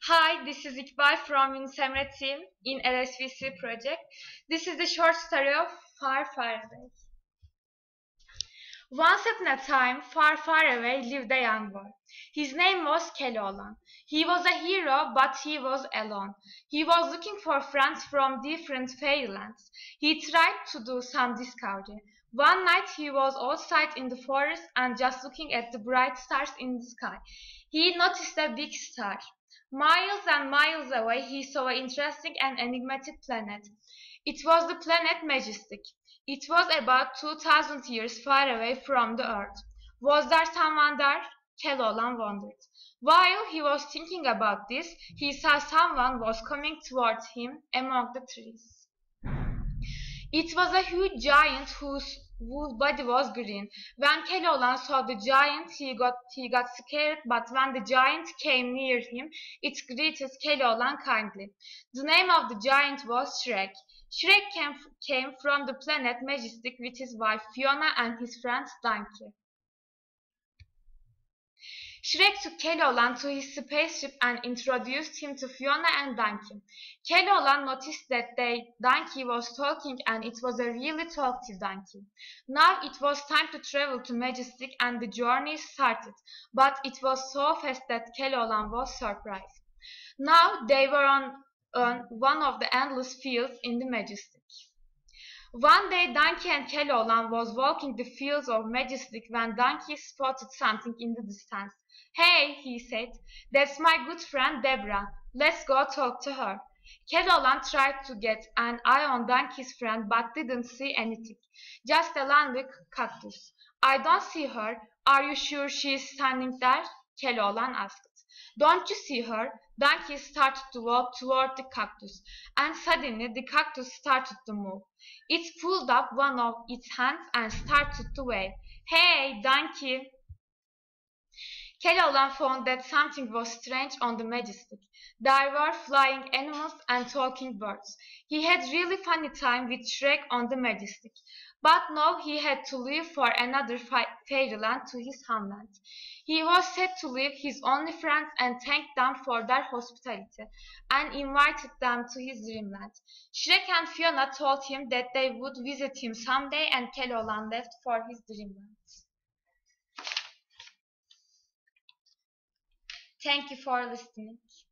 Hi, this is Iqbal from UNICEMRE team in LSVC project. This is the short story of Far, Far Away. Once upon a time, far, far away, lived a young boy. His name was Keloğlan. He was a hero, but he was alone. He was looking for friends from different fairylands. He tried to do some discovery. One night he was outside in the forest and just looking at the bright stars in the sky. He noticed a big star. Miles and miles away, he saw an interesting and enigmatic planet. It was the planet Majestic. It was about 2,000 years far away from the Earth. Was there someone there? Keloğlan wondered. While he was thinking about this, he saw someone was coming towards him among the trees. It was a huge giant whose body was green. When Keloğlan saw the giant, he got scared, but when the giant came near him, it greeted Keloğlan kindly. The name of the giant was Shrek. Shrek came from the planet Majestic with his wife Fiona and his friend Donkey. Shrek took Keloğlan to his spaceship and introduced him to Fiona and Donkey. Keloğlan noticed that Donkey was talking and it was a really talkative donkey. Now it was time to travel to Majestic and the journey started, but it was so fast that Keloğlan was surprised. Now they were on one of the endless fields in the Majestic. One day Donkey and Keloğlan was walking the fields of Majestic when Donkey spotted something in the distance. "Hey," he said, "that's my good friend Debra. Let's go talk to her." Keloğlan tried to get an eye on Donkey's friend but didn't see anything. Just a lonely cactus. "I don't see her. Are you sure she is standing there?" Keloğlan asked. "Don't you see her?" Donkey started to walk toward the cactus, and suddenly the cactus started to move. It pulled up one of its hands and started to wave. "Hey, Donkey!" Keloğlan found that something was strange on the Majestic. There were flying animals and talking birds. He had really funny time with Shrek on the Majestic. But now he had to leave for another fairyland to his homeland. He was sad to leave his only friends and thanked them for their hospitality, and invited them to his dreamland. Shrek and Fiona told him that they would visit him someday, and Keloğlan left for his dreamland. Thank you for listening.